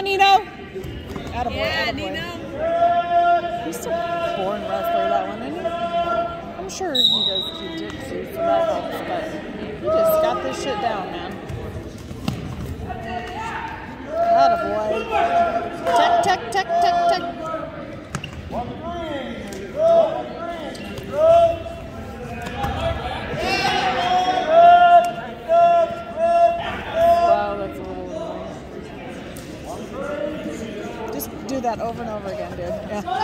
on, Nino. Attaboy, Yeah, attaboy. Nino. He's still a born wrestler, that one, isn't he? I'm sure he does jiu-jitsu, so that helps, but he just got this shit down, man. Attaboy. Tech. Wow, that's a little annoying. Just do that over and over again, dude. Yeah.